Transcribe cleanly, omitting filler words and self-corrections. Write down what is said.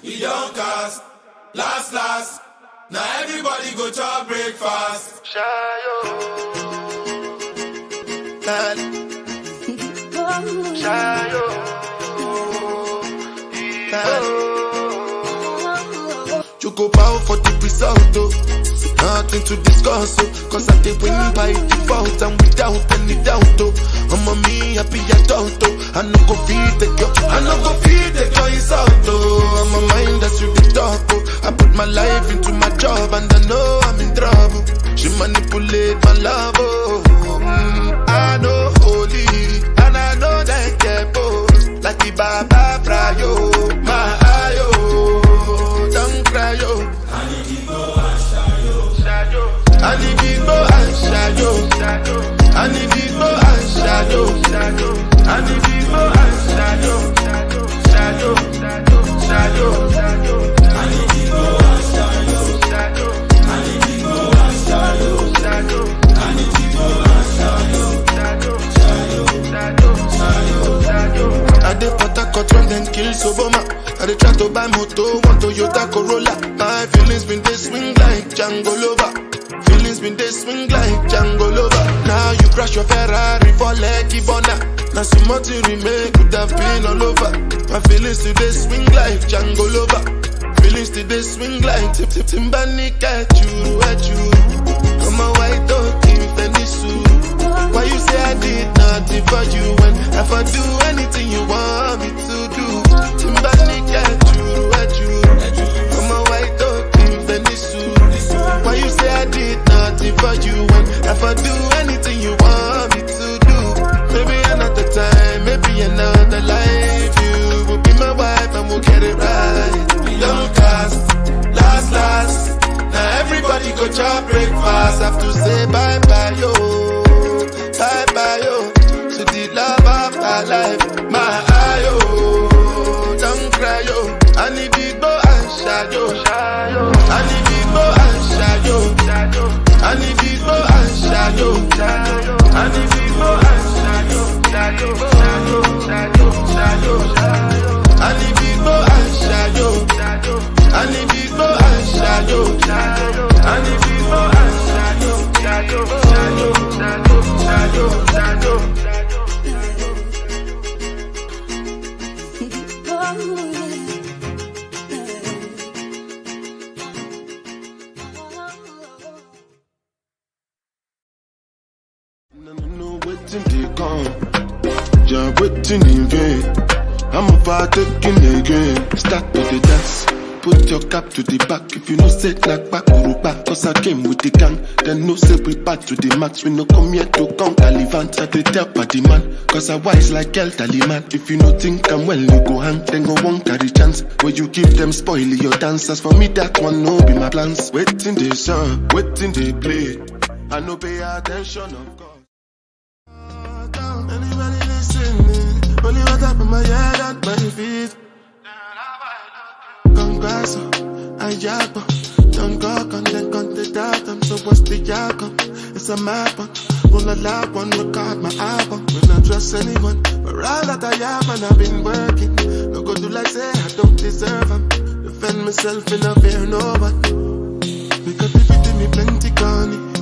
we don't cast. Last, now everybody go to breakfast. Shayo, Shayo, you go bow for the result, oh. Nothing to discuss, oh. Cause I did win by default and without any doubt, oh. I'm a me happy adult, oh. I no go feed the girl, I no go feed the girl insult, oh. I'm a mind that's you the talk, oh. I put my life into my job and I know I'm in trouble. She manipulate my love, oh. I know holy and I know that careful. Like the Baba Frio, my ayo, don't cry, yo. I need Igbo and Shayo. I need Igbo and Shayo. I need Igbo and Shayo. I need Igbo and Shayo. Shayo. I need Igbo and Shayo. I need Igbo and Shayo. I need Igbo and Shayo. I did Port Harcourt when then kill Soboma. I did try to buy moto, one Toyota Corolla. My feelings been they swing like Django Lover. Feelings been they swing like Django Lover. Now you crash your Ferrari for Lucky Burna. Now some more to remake could have been all over. My feelings today swing like Django Lover. Feelings today swing like Timbani at you. I'm a white dog in Venice. Why you say I did nothing for you when if I do anything you want me to do? Timbani at you. I'm a white dog in Venice. Why you say I did nothing for you when if I do anything you want me to do? Maybe another time, maybe another life. You will be my wife and we'll get it right. We don't cast, last. Now everybody go to breakfast. Have to say bye-bye, yo. Bye-bye, yo. To the love of my life. My ayo, don't cry, yo. I need Igbo and Shayo. I need Igbo and Shayo. I need Igbo and Shayo. I need Igbo and Shayo. I need Igbo and Shayo. I need Igbo and Shayo. I need Igbo and Shayo. No, waiting they come. You're waiting in vain. I'm about taking again. Start with the dance. Put your cap to the back. If you no say knock back or back. Cause I came with the gang. Then no say we back to the max. We no come here to count Talivant. I they tell by the man. Cause I wise like El Taliman. If you no think I'm well, you go hang. Then go won't carry chance. Where you give them spoil your dances. For me that one no be my plans. Waiting they song, waiting they play. I no pay attention of course. Anybody listening? Only what up in my head at my feet. Congrats, I jab. Don't go on then con the datum. So what's the jacob? It's a map. Roll a lap one, record my album. Will not trust anyone. For all that I have and I've been working. No go do like say I don't deserve them. Defend myself in a fear no one. Because if you give me plenty, Connie.